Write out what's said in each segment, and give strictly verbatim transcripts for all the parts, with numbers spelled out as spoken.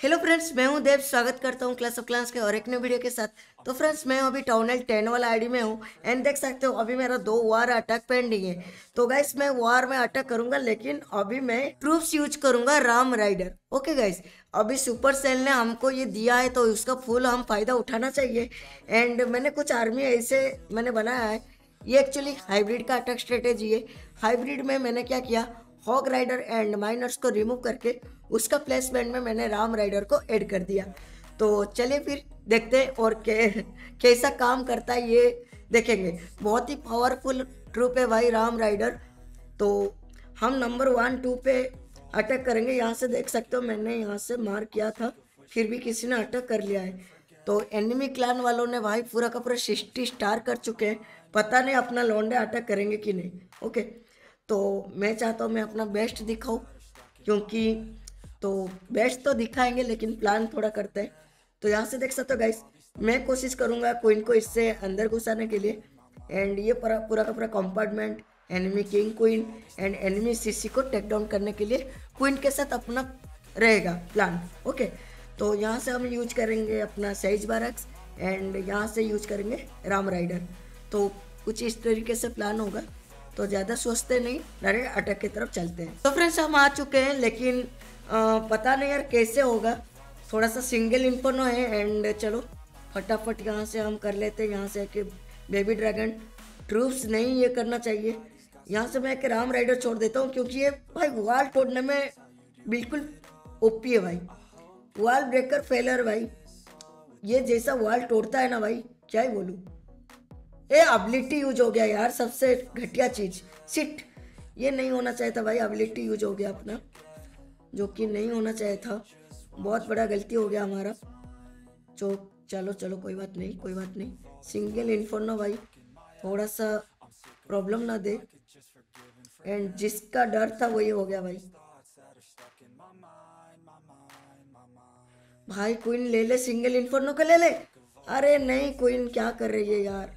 Hello friends, मैं हूं देव। स्वागत करता हूं क्लास ऑफ क्लांस के और एक नए वीडियो के साथ। तो फ्रेंड्स, मैं अभी टाउन एल टेन वाला आईडी में हूं एंड देख सकते हो अभी मेरा दो वार अटैक पेंडिंग है। तो गाइस, मैं वार में अटैक करूंगा, लेकिन अभी मैं ट्रूप्स यूज करूंगा राम राइडर। ओके गाइस, अभी सुपर सेल ने हमको ये दिया है तो उसका फुल हम फायदा उठाना चाहिए। एंड मैंने कुछ आर्मी ऐसे मैंने बनाया है। ये एक्चुअली हाइब्रिड का अटैक स्ट्रेटेजी है। हाइब्रिड में मैंने क्या किया, हॉग राइडर एंड माइनर्स को रिमूव करके उसका प्लेसमेंट में मैंने राम राइडर को ऐड कर दिया। तो चलिए फिर देखते हैं और के, कैसा काम करता है ये देखेंगे। बहुत ही पावरफुल ट्रूप है भाई राम राइडर। तो हम नंबर वन टू पे अटैक करेंगे। यहाँ से देख सकते हो मैंने यहाँ से मार किया था, फिर भी किसी ने अटैक कर लिया है। तो एनिमी क्लान वालों ने भाई पूरा का पूरा सिक्सटी स्टार कर चुके हैं। पता नहीं अपना लौंडे अटैक करेंगे कि नहीं। ओके, तो मैं चाहता हूँ मैं अपना बेस्ट दिखाऊँ, क्योंकि तो बेस्ट तो दिखाएंगे लेकिन प्लान थोड़ा करते हैं। तो यहाँ से देख सकते हो गाइस, मैं कोशिश करूँगा क्वीन को इससे अंदर घुसाने के लिए। एंड ये पूरा पूरा का पूरा compartment enemy king queen and enemy CC को टेक डाउन करने के लिए क्वीन के साथ अपना रहेगा प्लान। ओके, तो यहाँ से हम यूज करेंगे अपना सेज बारक्स एंड यहाँ से यूज करेंगे राम राइडर। तो कुछ इस तरीके से प्लान होगा। तो ज़्यादा सोचते नहीं, डायरेक्ट अटैक की तरफ चलते हैं। तो फ्रेंड्स, हम आ चुके हैं, लेकिन आ, पता नहीं यार कैसे होगा। थोड़ा सा सिंगल इन्फर्नो है एंड चलो फटाफट यहाँ से हम कर लेते हैं। यहाँ से कि बेबी ड्रैगन ट्रूप्स नहीं ये करना चाहिए। यहाँ से मैं एक राम राइडर छोड़ देता हूँ, क्योंकि ये भाई वाल तोड़ने में बिल्कुल ओपी है भाई। वाल ब्रेकर फेलर भाई, ये जैसा वाल तोड़ता है ना भाई, क्या ही बोलूँ। ये एबिलिटी यूज हो गया यार, सबसे घटिया चीज। सिट, ये नहीं होना चाहिए था भाई। एबिलिटी यूज हो गया अपना, जो कि नहीं होना चाहिए था। बहुत बड़ा गलती हो गया हमारा। जो चलो चलो कोई बात नहीं, कोई बात नहीं। सिंगल इन्फर्नो भाई थोड़ा सा प्रॉब्लम ना दे। एंड जिसका डर था वही हो गया भाई। भाई क्वीन ले ले, सिंगल इन्फर्नो को ले ले। अरे नहीं, क्वीन क्या कर रही है यार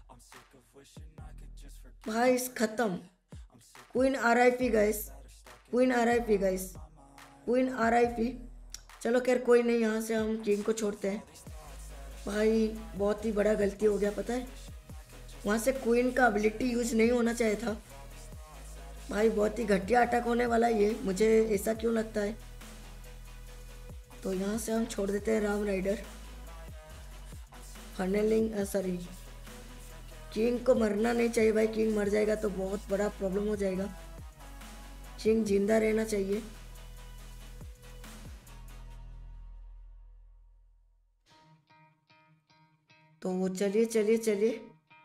भाई। इस खत्म। Queen R I P guys, queen R I P guys, queen R I P. चलो खैर कोई नहीं, यहाँ से हम किंग को छोड़ते हैं। भाई बहुत ही बड़ा गलती हो गया, पता है। वहाँ से क्वीन का एबिलिटी यूज नहीं होना चाहिए था भाई। बहुत ही घटिया अटैक होने वाला है ये, मुझे ऐसा क्यों लगता है। तो यहाँ से हम छोड़ देते हैं ram rider. Funneling sorry, king को मरना नहीं चाहिए भाई। किंग मर जाएगा तो बहुत बड़ा प्रॉब्लम हो जाएगा। किंग जिंदा रहना चाहिए। तो चलिए चलिए चलिए,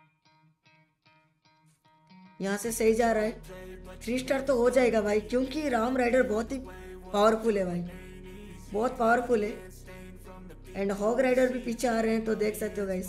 यहाँ से सही जा रहा है। थ्री स्टार तो हो जाएगा भाई, क्योंकि राम राइडर बहुत ही पावरफुल है भाई, बहुत पावरफुल है। एंड हॉग राइडर भी पीछे आ रहे हैं, तो देख सकते हो गाइस।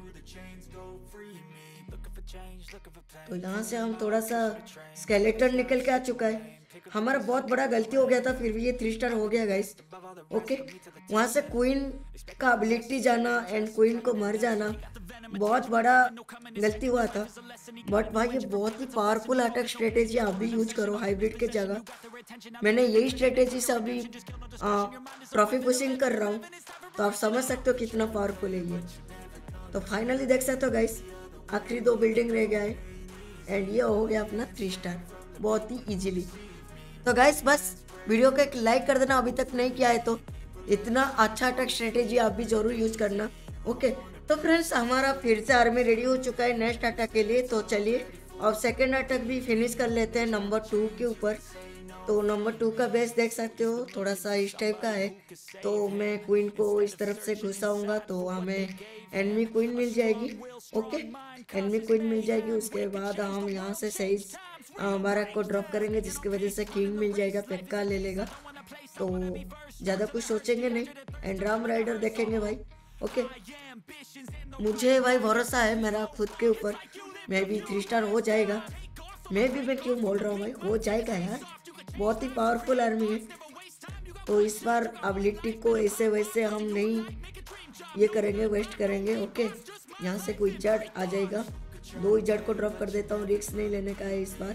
तो यहाँ से हम थोड़ा सा स्केलेटन निकल के आ चुका है। हमारा बहुत बड़ा गलती हो गया था, फिर भी ये थ्री स्टार हो गया गाइस। ओके, वहाँ से क्वीन का एबिलिटी जाना एंड क्वीन को मर जाना बहुत बड़ा गलती हुआ था। बट भाई ये बहुत ही पावरफुल अटैक स्ट्रेटेजी आप भी यूज करो हाइब्रिड के जगह। मैंने यही स्ट्रेटेजी से अभी ट्रॉफी पुशिंग कर रहा हूँ, तो आप समझ सकते हो कितना पावरफुल है ये। तो फाइनली देख सकते हो गाइस, आखिरी दो बिल्डिंग रह गया है एंड ये हो गया अपना थ्री स्टार बहुत ही इजीली। तो गाइस बस वीडियो को एक लाइक कर देना अभी तक नहीं किया है तो। इतना अच्छा अटैक स्ट्रेटेजी आप भी जरूर यूज करना। ओके, तो फ्रेंड्स हमारा फिर से आर्मी रेडी हो चुका है नेक्स्ट अटैक के लिए। तो चलिए अब सेकेंड अटैक भी फिनिश कर लेते हैं नंबर टू के ऊपर। तो नंबर टू का बेस देख सकते हो, थोड़ा सा इस टाइप का है। तो मैं क्वीन को इस तरफ से घुसाऊंगा तो हमें एनिमी क्वीन मिल जाएगी। ओके, एनिमी क्वीन मिल जाएगी। उसके बाद हम यहाँ से सही बारह को ड्रॉप करेंगे, जिसकी वजह से किंग मिल जाएगा, पेक्का ले लेगा। तो ज़्यादा कुछ सोचेंगे नहीं एंड राम राइडर देखेंगे भाई। ओके, मुझे भाई भरोसा है मेरा खुद के ऊपर, मैं भी थ्री स्टार हो जाएगा। मैं भी मैं क्यों बोल रहा हूँ भाई, हो जाएगा यार। बहुत ही पावरफुल आर्मी है। तो इस बार एबिलिटी को ऐसे वैसे हम नहीं ये करेंगे, वेस्ट करेंगे। ओके, यहाँ से कोई इजर्ट आ जाएगा, दो इजर्ट को ड्रॉप कर देता हूँ, रिस्क नहीं लेने का है इस बार।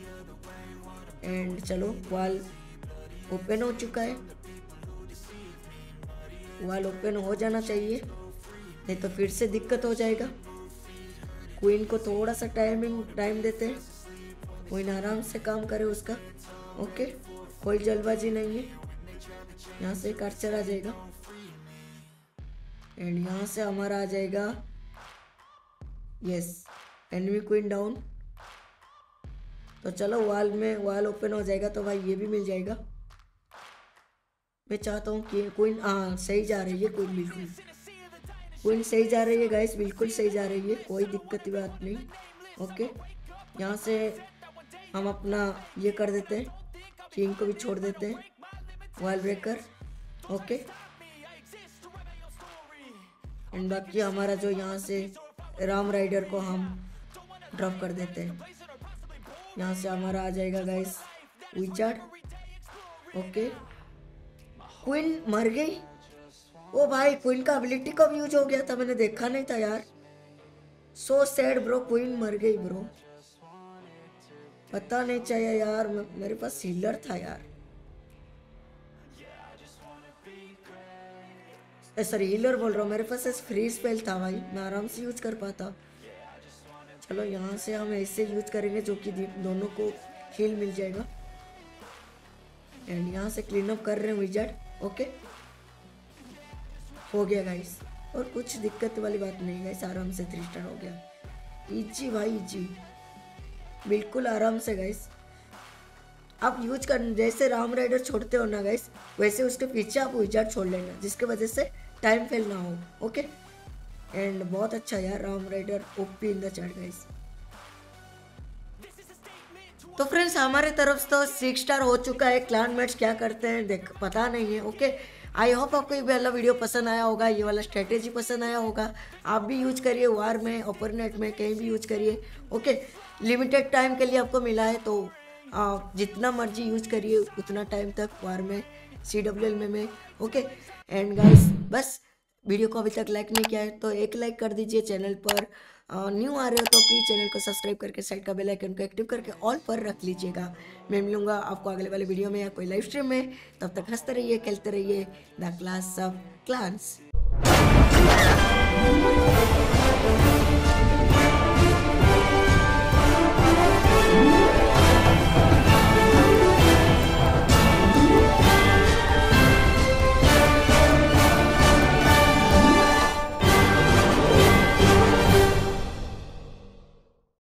एंड चलो वाल ओपन हो चुका है। वॉल ओपन हो जाना चाहिए, नहीं तो फिर से दिक्कत हो जाएगा। क्वीन को थोड़ा सा टाइमिंग टाइम देते हैं, क्वीन आराम से काम करे उसका। ओके, कोई जल्दबाजी नहीं है। यहाँ से एक आर्चर आ जाएगा एंड यहाँ से हमारा आ जाएगा, यस, एनिमी क्वीन डाउन। तो चलो वॉल में वॉल ओपन हो जाएगा तो भाई ये भी मिल जाएगा। मैं चाहता हूँ कि क्वीन, हाँ सही जा रही है क्वीन, बिल्कुल क्वीन सही जा रही है गाइस, बिल्कुल सही जा रही है, कोई दिक्कत की बात नहीं। ओके, यहाँ से हम अपना ये कर देते हैं, किंग को भी छोड़ देते हैं, वॉल ब्रेकर। ओके, एंड बाकी हमारा जो यहाँ से राम राइडर को हम ड्रॉप कर देते हैं। यहाँ से हमारा आ जाएगा गाइस विजार्ड। ओके, क्वीन मर गई। ओ भाई, क्वीन का एबिलिटी कब यूज हो गया था, मैंने देखा नहीं था यार। सो सैड ब्रो, क्वीन मर गई ब्रो, पता नहीं चाहिए यार, मेरे पास हीलर था यार। सॉरी, हीलर बोल रहा हूँ, मेरे पास ऐसे फ्री स्पेल था भाई, मैं आराम से यूज कर पाता। चलो यहाँ से हम ऐसे यूज करेंगे जो कि दोनों को हील मिल जाएगा। एंड यहाँ से क्लीन अप कर रहे हैं विजार्ड। ओके, हो गया गाइस, और कुछ दिक्कत वाली बात नहीं गाइस, आराम से थ्री स्टार हो गया। इजी भाई इजी, बिल्कुल आराम से गाइस। आप यूज कर, जैसे राम राइडर छोड़ते हो ना गाइस, वैसे उसके पीछे आप विजार्ड छोड़ लेना, जिसके वजह से टाइम फेल ना हो। ओके, एंड बहुत अच्छा यार, ram rider OP in the chat guys. तो फ्रेंड्स हमारे तरफ तो सिक्स स्टार हो चुका है। क्लान मेट्स क्या करते हैं देख पता नहीं है। ओके, आई होप आपको ये वाला वीडियो पसंद आया होगा, ये वाला स्ट्रेटेजी पसंद आया होगा। आप भी यूज करिए, वार में, ओपरनेट में, कहीं भी यूज करिए। ओके, लिमिटेड टाइम के लिए आपको मिला है तो आप जितना मर्जी यूज करिए उतना टाइम तक वार में, सी डब्ल्यू एल में में ओके। एंड गाइस बस वीडियो को अभी तक लाइक नहीं किया है तो एक लाइक कर दीजिए। चैनल पर न्यू आ रहे हो तो प्लीज़ चैनल को सब्सक्राइब करके साइड का बेल आइकन को एक्टिव करके ऑल पर रख लीजिएगा। मैं मिलूंगा आपको अगले वाले वीडियो में या कोई लाइव स्ट्रीम में। तब तक हंसते रहिए, खेलते रहिए। The clash of clans.